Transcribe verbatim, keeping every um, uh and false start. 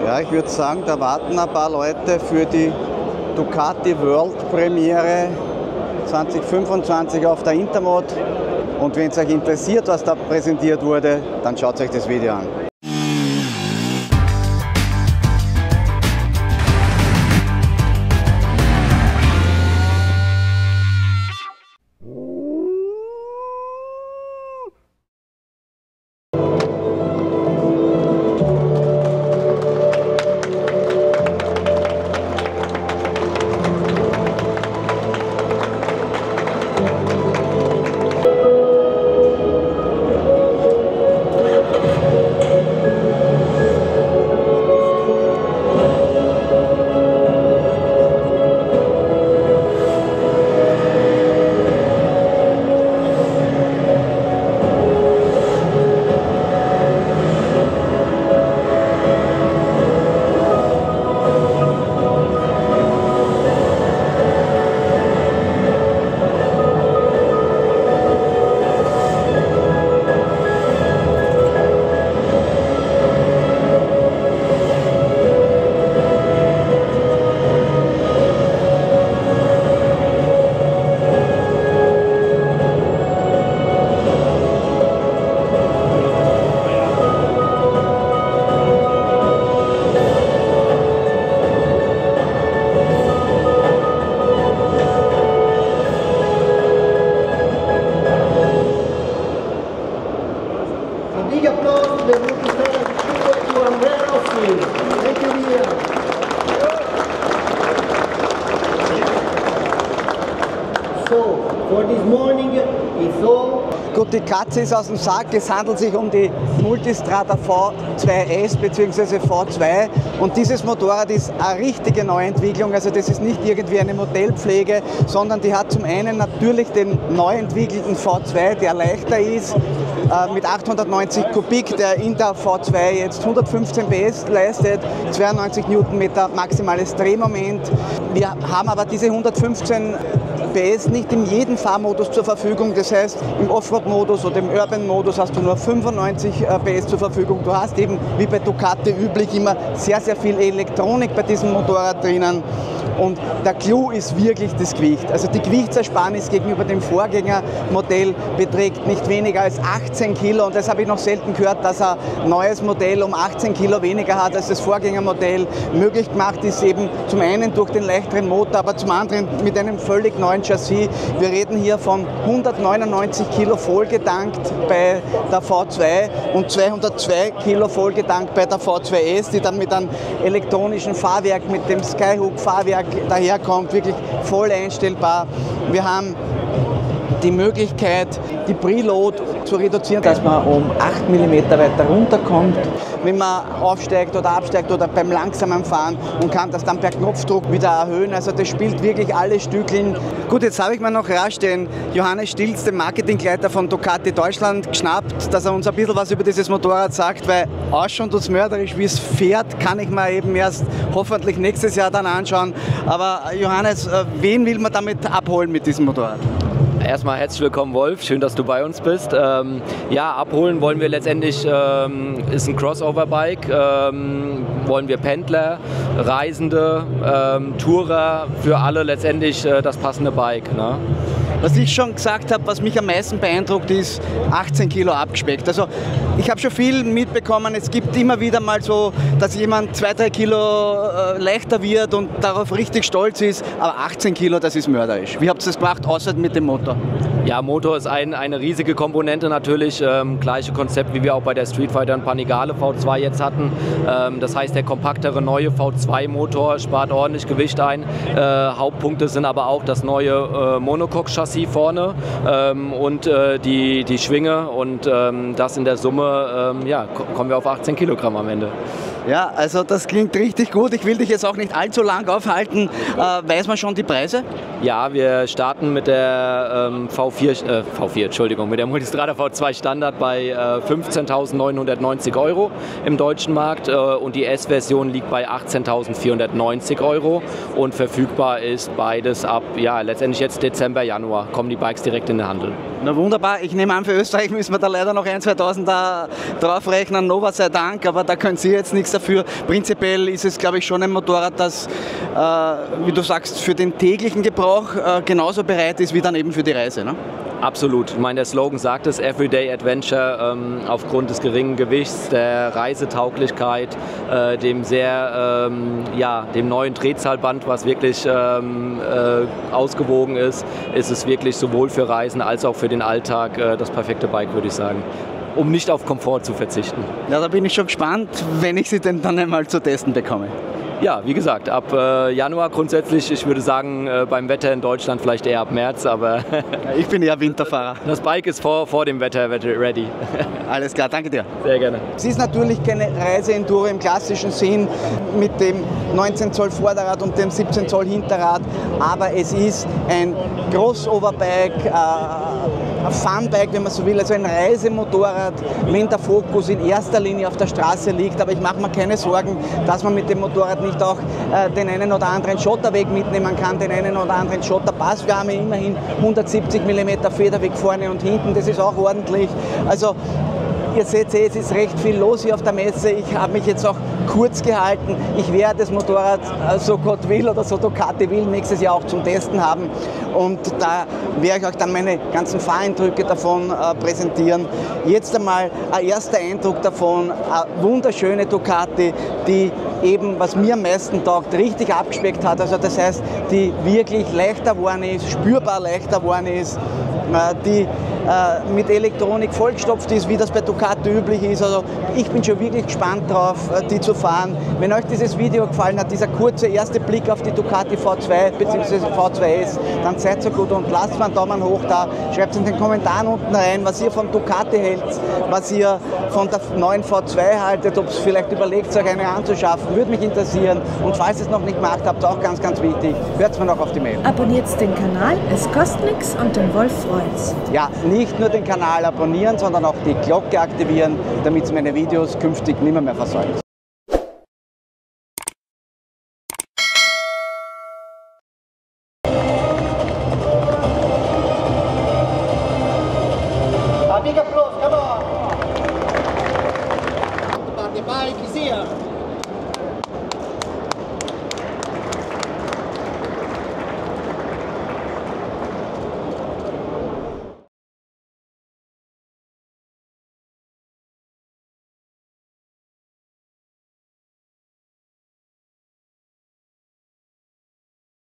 Ja, ich würde sagen, da warten ein paar Leute für die Ducati World Premiere zwanzig fünfundzwanzig auf der Intermod. Und wenn es euch interessiert, was da präsentiert wurde, dann schaut euch das Video an. Big applause to the Multistrada to Andrea Rossi. Thank you, Mia. So, for this morning, it's all. Gut, die Katze ist aus dem Sack. Es handelt sich um die Multistrada V zwei S bzw. V zwei. Und dieses Motorrad ist eine richtige Neuentwicklung. Also das ist nicht irgendwie eine Modellpflege, sondern die hat zum einen natürlich den neu entwickelten V zwei, der leichter ist, äh, mit achthundertneunzig Kubik, der in der V zwei jetzt hundertfünfzehn P S leistet, zweiundneunzig Newtonmeter maximales Drehmoment. Wir haben aber diese hundertfünfzehn P S nicht in jedem Fahrmodus zur Verfügung. Das heißt, im Offroad-Modus oder im Urban-Modus hast du nur fünfundneunzig P S zur Verfügung. Du hast eben, wie bei Ducati üblich, immer sehr, sehr viel Elektronik bei diesem Motorrad drinnen. Und der Clou ist wirklich das Gewicht. Also die Gewichtsersparnis gegenüber dem Vorgängermodell beträgt nicht weniger als achtzehn Kilo. Und das habe ich noch selten gehört, dass ein neues Modell um achtzehn Kilo weniger hat als das Vorgängermodell. Möglich gemacht ist eben zum einen durch den leichteren Motor, aber zum anderen mit einem völlig neuen Chassis. Wir reden hier von hundertneunundneunzig Kilo vollgetankt bei der V zwei und zweihundertzwei Kilo vollgetankt bei der V zwei S, die dann mit einem elektronischen Fahrwerk, mit dem Skyhook-Fahrwerk daherkommt, wirklich voll einstellbar. Wir haben die Möglichkeit, die Preload zu reduzieren, dass man um acht Millimeter weiter runterkommt, wenn man aufsteigt oder absteigt oder beim langsamen Fahren und kann das dann per Knopfdruck wieder erhöhen. Also das spielt wirklich alle Stückeln. Gut, jetzt habe ich mir noch rasch den Johannes Stilz, den Marketingleiter von Ducati Deutschland, geschnappt, dass er uns ein bisschen was über dieses Motorrad sagt, weil ausschauen tut's mörderisch, wie es fährt, kann ich mir eben erst hoffentlich nächstes Jahr dann anschauen. Aber Johannes, wen will man damit abholen mit diesem Motorrad? Erstmal herzlich willkommen, Wolf. Schön, dass du bei uns bist. Ähm, ja, abholen wollen wir letztendlich, ähm, ist ein Crossover-Bike. Ähm, wollen wir Pendler, Reisende, ähm, Tourer, für alle letztendlich äh, das passende Bike. Ne? Was ich schon gesagt habe, was mich am meisten beeindruckt, ist achtzehn Kilo abgespeckt. Also ich habe schon viel mitbekommen, es gibt immer wieder mal so, dass jemand zwei, drei Kilo äh, leichter wird und darauf richtig stolz ist, aber achtzehn Kilo, das ist mörderisch. Wie habt ihr das gemacht, außer mit dem Motor? Ja, Motor ist ein, eine riesige Komponente natürlich, ähm, gleiche Konzept, wie wir auch bei der Street Fighter und Panigale V zwei jetzt hatten. Ähm, das heißt, der kompaktere neue V zwei Motor spart ordentlich Gewicht ein. Äh, Hauptpunkte sind aber auch das neue äh, Monocoque-Chassis vorne ähm, und äh, die, die Schwinge, und ähm, das in der Summe, ähm, ja, kommen wir auf achtzehn Kilogramm am Ende. Ja, also das klingt richtig gut. Ich will dich jetzt auch nicht allzu lang aufhalten. Äh, weiß man schon die Preise? Ja, wir starten mit der ähm, V vier, äh, V vier, Entschuldigung, mit der Multistrada V zwei Standard bei äh, fünfzehntausendneunhundertneunzig Euro im deutschen Markt äh, und die S-Version liegt bei achtzehntausendvierhundertneunzig Euro und verfügbar ist beides ab, ja, letztendlich jetzt Dezember, Januar kommen die Bikes direkt in den Handel. Na wunderbar, ich nehme an, für Österreich müssen wir da leider noch ein, zweitausend da draufrechnen, Nova sei Dank, aber da können Sie jetzt nichts dafür. Prinzipiell ist es, glaube ich, schon ein Motorrad, das, äh, wie du sagst, für den täglichen Gebrauch äh, genauso bereit ist wie dann eben für die Reise, ne? Absolut. Ich meine, der Slogan sagt es, Everyday Adventure, ähm, aufgrund des geringen Gewichts, der Reisetauglichkeit, äh, dem sehr, ähm, ja, dem neuen Drehzahlband, was wirklich ähm, äh, ausgewogen ist, ist es wirklich sowohl für Reisen als auch für den Alltag äh, das perfekte Bike, würde ich sagen, um nicht auf Komfort zu verzichten. Ja, da bin ich schon gespannt, wenn ich sie denn dann einmal zu testen bekomme. Ja, wie gesagt, ab äh, Januar grundsätzlich, ich würde sagen, äh, beim Wetter in Deutschland vielleicht eher ab März, aber ich bin eher Winterfahrer. Das Bike ist vor, vor dem Wetter ready. Alles klar, danke dir. Sehr gerne. Es ist natürlich keine Reiseenduro im klassischen Sinn mit dem neunzehn Zoll Vorderrad und dem siebzehn Zoll Hinterrad, aber es ist ein Crossover-Bike, äh, ein Fun-Bike, wenn man so will, also ein Reisemotorrad, wenn der Fokus in erster Linie auf der Straße liegt, aber ich mache mir keine Sorgen, dass man mit dem Motorrad nicht auch äh, den einen oder anderen Schotterweg mitnehmen kann, den einen oder anderen Schotterpass. Wir haben ja immerhin hundertsiebzig Millimeter Federweg vorne und hinten, das ist auch ordentlich. Also ihr seht, es ist recht viel los hier auf der Messe. Ich habe mich jetzt auch kurz gehalten. Ich werde das Motorrad, so Gott will oder so Ducati will, nächstes Jahr auch zum Testen haben. Und da werde ich euch dann meine ganzen Fahreindrücke davon äh, präsentieren. Jetzt einmal ein erster Eindruck davon, eine wunderschöne Ducati, die eben, was mir am meisten taugt, richtig abgespeckt hat. Also das heißt, die wirklich leichter geworden ist, spürbar leichter geworden ist, äh, die äh, mit Elektronik vollgestopft ist, wie das bei Ducati üblich ist. Also ich bin schon wirklich gespannt drauf, äh, die zu fahren. Wenn euch dieses Video gefallen hat, dieser kurze erste Blick auf die Ducati V zwei bzw. V zwei S, dann seid so gut und lasst mir einen Daumen hoch da. Schreibt in den Kommentaren unten rein, was ihr von Ducati hält, was ihr von der neuen V zwei haltet, ob es vielleicht überlegt, euch eine anzuschaffen, würde mich interessieren. Und falls ihr es noch nicht gemacht habt, auch ganz, ganz wichtig, hört mir noch auf die Mail. Abonniert den Kanal, es kostet nichts und den Wolf freut's. Ja, nicht nur den Kanal abonnieren, sondern auch die Glocke aktivieren, damit ihr meine Videos künftig nimmer mehr versäumt. A big applause.